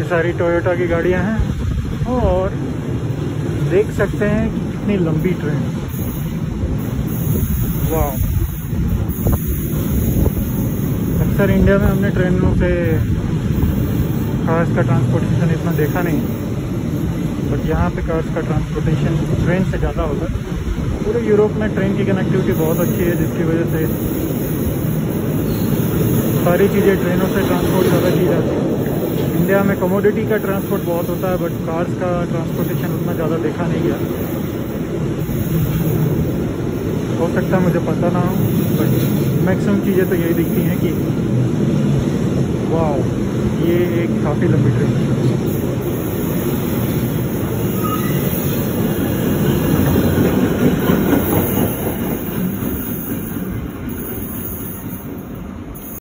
सारी टोयोटा की गाड़ियां हैं और देख सकते हैं कि कितनी लंबी ट्रेन। वाह, अक्सर इंडिया में हमने ट्रेनों से कार्स का ट्रांसपोर्टेशन इतना देखा नहीं, बट यहाँ पे कार्स का ट्रांसपोर्टेशन ट्रेन से ज़्यादा होता है। पूरे यूरोप में ट्रेन की कनेक्टिविटी बहुत अच्छी है, जिसकी वजह से सारी चीज़ें ट्रेनों से ट्रांसपोर्ट ज़्यादा की जाती है। इंडिया में कमोडिटी का ट्रांसपोर्ट बहुत होता है, बट कार्स का ट्रांसपोर्टेशन उतना ज़्यादा देखा नहीं गया। हो सकता है मुझे पता ना हो, बट मैक्सिमम चीज़ें तो यही दिखती हैं कि वाह, ये एक काफ़ी लंबी ट्रेन है।